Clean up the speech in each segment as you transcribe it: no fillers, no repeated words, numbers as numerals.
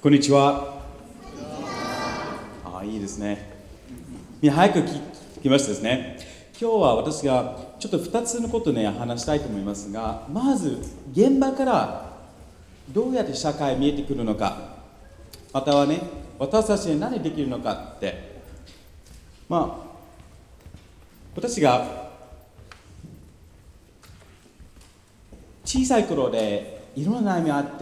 こんにちは。いいですね。みんな早く聞きましたですね。今日は私がちょっと2つのことを話したいと思いますが、まず現場からどうやって社会が見えてくるのか、またはね、私たちに何できるのかって、私が小さい頃でいろんな悩みがあって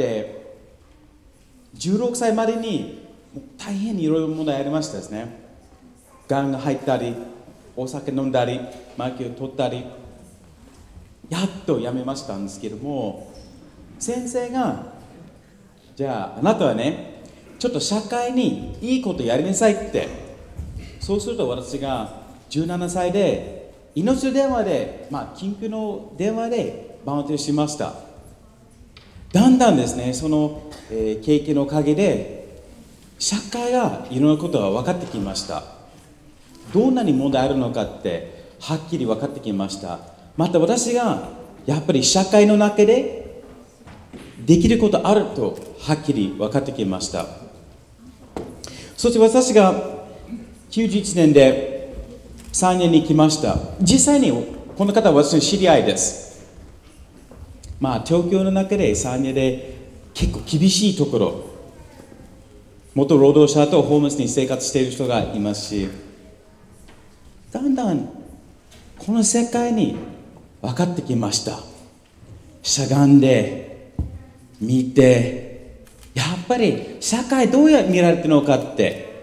、16歳までに大変いろいろ問題ありましたですね。がんが入ったり、お酒飲んだり、マキを取ったり、やっとやめましたんですけども、先生が、じゃああなたはね、ちょっと社会にいいことやりなさいって。そうすると私が17歳で命の電話で、緊急の電話でバウンドしました。だんだんですね、その、経験のおかげで社会がいろんなことが分かってきました。どんなに問題あるのかってはっきり分かってきました。また私がやっぱり社会の中でできることあるとはっきり分かってきました。そして私が91年で3年に来ました。実際にこの方は私の知り合いです。東京の中で3年で結構厳しいところ、元労働者とホームレスに生活している人がいますし、だんだんこの世界に分かってきました。しゃがんで見て、やっぱり社会どうやって見られてるのかって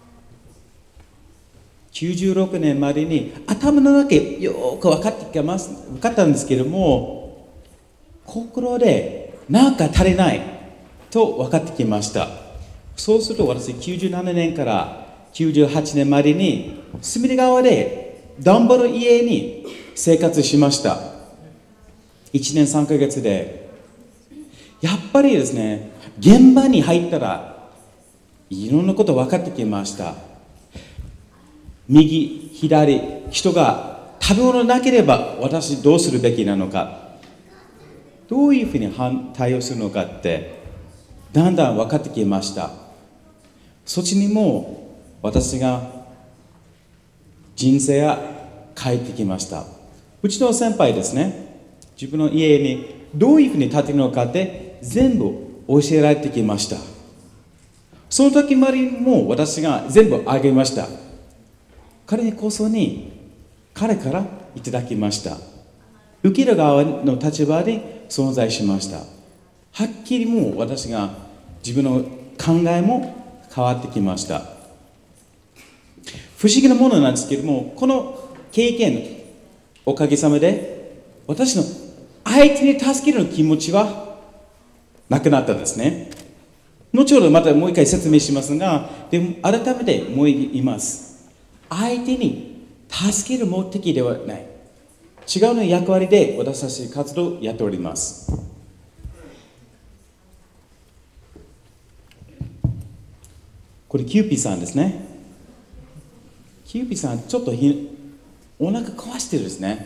96年までに頭の中でよく分かったんですけども、心でなんか足りないと分かってきました。そうすると私97年から98年までに隅田川で段ボール家に生活しました。1年3ヶ月で。やっぱりですね、現場に入ったらいろんなこと分かってきました。右左、人が食べ物なければ私どうするべきなのか、どういうふうに対応するのかってだんだん分かってきました。そっちにも私が人生が変えてきました。うちの先輩ですね、自分の家にどういうふうに建てるのかって全部教えられてきました。その時までも私が全部あげました。彼にこそに彼からいただきました。受ける側の立場で存在しました。はっきりもう私が自分の考えも変わってきました。不思議なものなんですけども、この経験おかげさまで私の相手に助ける気持ちはなくなったんですね。後ほどまたもう一回説明しますが、でも改めてもう言います。相手に助ける目的ではない、違うの役割で私たち活動をやっております。これキューピーさんですね。キューピーさんちょっとお腹壊してるですね。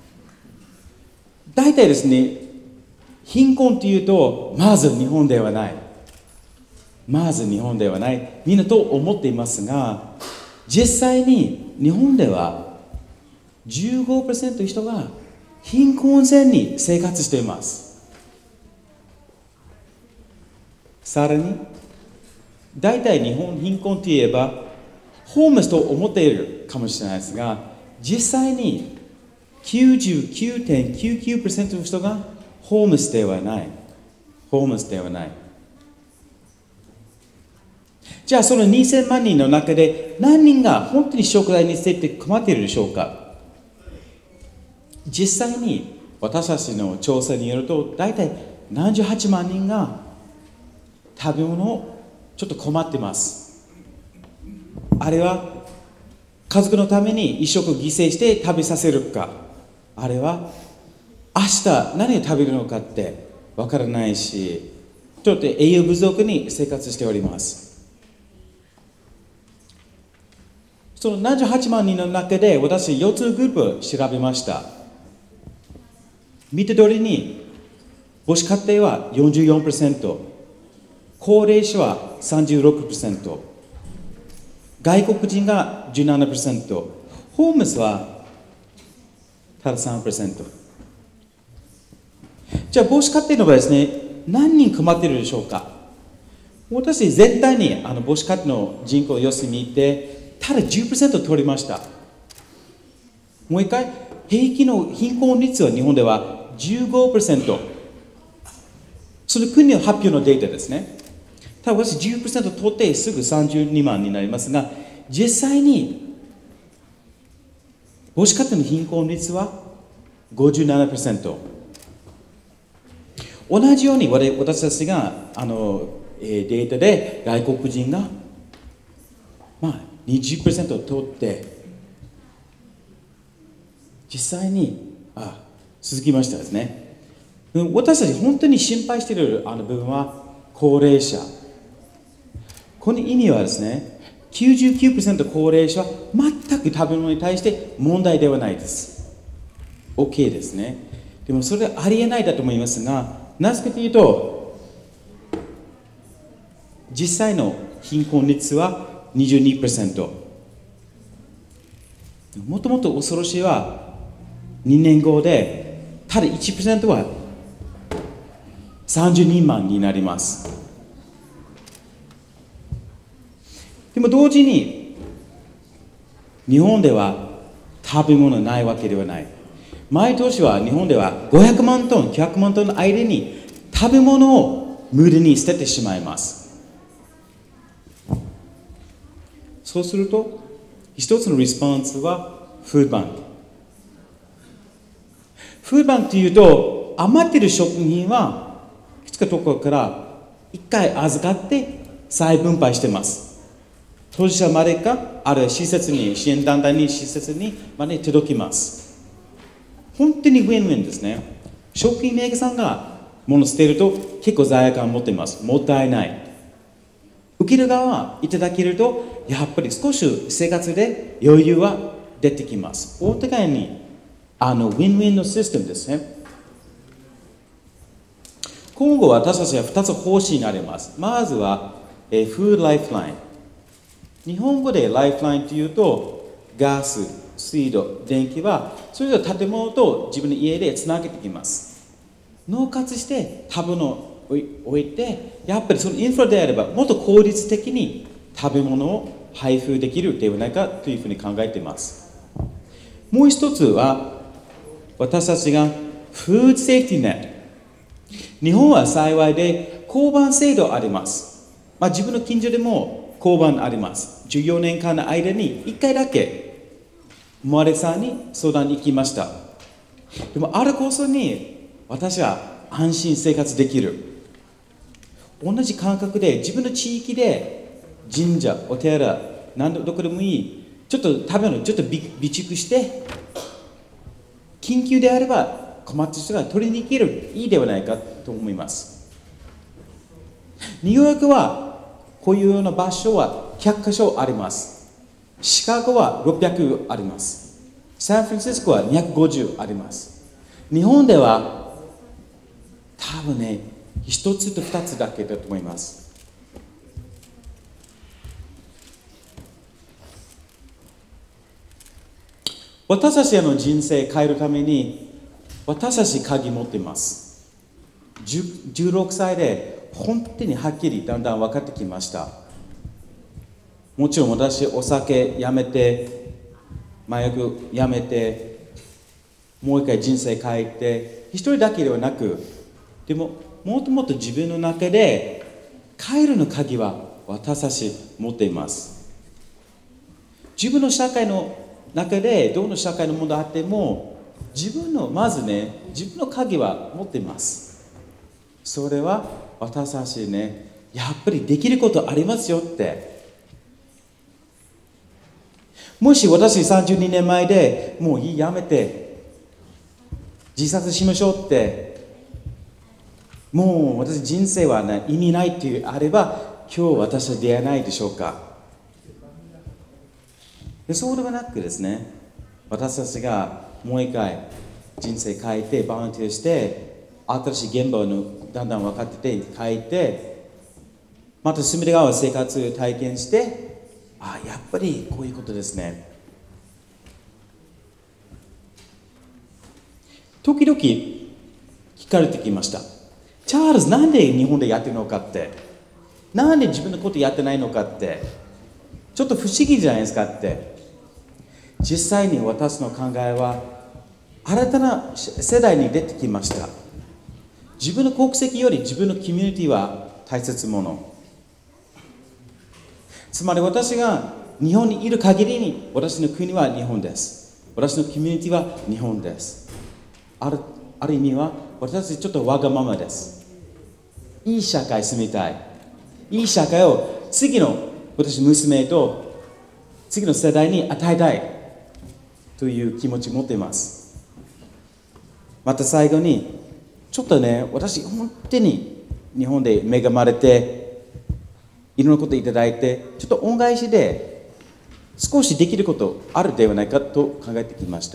大体ですね、貧困というとまず日本ではない、みんなと思っていますが、実際に日本では15% の人が貧困線に生活しています。さらに大体日本貧困といえばホームレスと思っているかもしれないですが、実際に 99.99% の人がホームレスではない。じゃあその2000万人の中で何人が本当に食材について困っているでしょうか。実際に私たちの調査によると大体78万人が食べ物をちょっと困っています。あれは家族のために一食犠牲して食べさせるか、あれは明日何を食べるのかってわからないし、ちょっと栄養不足に生活しております。その78万人の中で私4つのグループを調べました。見て通りに母子家庭は 44%、 高齢者は 36%、外国人が 17%、ホームレスはただ 3%。じゃあ、母子家庭の場合ですね、何人困っているでしょうか。私、全体に母子家庭の人口を様子見て、ただ 10% 取りました。もう一回、平均の貧困率は日本では 15%。その国の発表のデータですね。ただ私 10% 取ってすぐ32万になりますが、実際に母子家庭の貧困率は 57%。同じように私たちがデータで外国人が、20% 取って実際に続きましたですね。私たち本当に心配している部分は高齢者。この意味はですね、99% 高齢者は全く食べ物に対して問題ではないです。OK ですね。でもそれはありえないだと思いますが、なぜかというと、実際の貧困率は 22%。もともと恐ろしいは2年後でただ 1% は32万になります。でも同時に日本では食べ物ないわけではない。毎年は日本では500万トン、100万トンの間に食べ物を無駄に捨ててしまいます。そうすると一つのリスポンスはフードバンク。フードバンクというと余っている食品はいくつかところから一回預かって再分配しています。当事者までか、あるいは施設に、支援団体に、施設にまで届きます。本当にウィンウィンですね。食品メーカーさんが物を捨てると結構罪悪感を持っています。もったいない。受ける側はいただけると、やっぱり少し生活で余裕は出てきます。お互いにウィンウィンのシステムですね。今後私たちは2つ方針になります。まずは、フードライフライン。日本語でライフラインというと、ガス、水道、電気は、それぞれ建物と自分の家でつなげていきます。納活して食べ物を置いて、やっぱりそのインフラであれば、もっと効率的に食べ物を配布できるではないかというふうに考えています。もう一つは、私たちがフードセーフティーネット。日本は幸いで交番制度あります。自分の近所でも交番あります。14年間の間に1回だけ周りさんに相談に行きました。でもあるこそに私は安心生活できる。同じ感覚で自分の地域で神社、お寺、どこでもいい、ちょっと食べ物ちょっと備蓄して緊急であれば困った人が取りに行ける、いいではないかと思います。ニューヨークはこういうような場所は100カ所あります。シカゴは600あります。サンフランシスコは250あります。日本では多分ね、1つと2つだけだと思います。私たちの人生を変えるために私たち鍵持っています。16歳で本当にはっきりだんだん分かってきました。もちろん私お酒やめて麻薬やめてもう一回人生変えて一人だけではなく、でももっともっと自分の中で変えるの鍵は私たち持っています。自分の社会の中でどの社会の問題あってもまずね、自分の鍵は持っています。それは私たちね、やっぱりできることありますよって。もし私32年前でもういいやめて自殺しましょうって、もう私人生は、ね、意味ないっていうあれば、今日私は出会えないでしょうか。そうではなくですね、私たちがもう一回人生変えてボランティアして新しい現場のだんだん分かってて変えてまた隅田川生活を体験して、やっぱりこういうことですね。時々聞かれてきました。チャールズ、なんで日本でやってるのかって、なんで自分のことやってないのかって、ちょっと不思議じゃないですかって。実際に私の考えは、新たな世代に出てきました。自分の国籍より自分のコミュニティは大切なもの。つまり私が日本にいる限りに、私の国は日本です。私のコミュニティは日本です。ある意味は、私たちちょっとわがままです。いい社会住みたい。いい社会を次の私の娘と次の世代に与えたいという気持ちを持っています。また最後に、ちょっとね、私本当に日本で恵まれて、いろんなことをいただいて、ちょっと恩返しで少しできることあるではないかと考えてきました。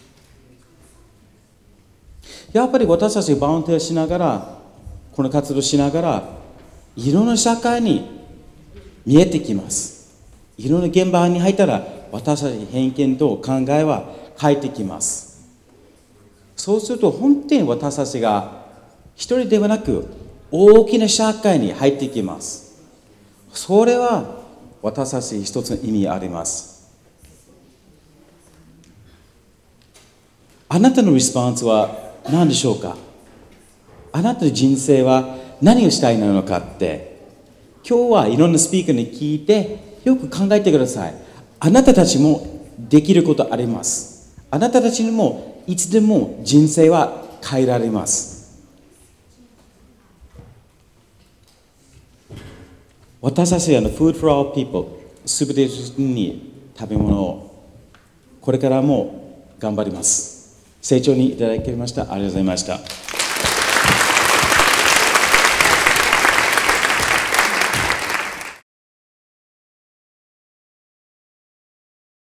やっぱり私たちボランティアしながら、この活動しながら、いろんな社会に見えてきます。いろんな現場に入ったら、私たち偏見と考えは変えてきます。そうすると、本当に私たちが一人ではなく、大きな社会に入ってきます。それは私たち一つの意味あります。あなたのリスポンスは何でしょうか？あなたの人生は何をしたいのかって、今日はいろんなスピーカーに聞いて、よく考えてください。あなたたちもできることあります。あなたたちにもいつでも人生は変えられます。私たちはFood for All People、すべての人に食べ物を、これからも頑張ります。成長にいただきました。ありがとうございました。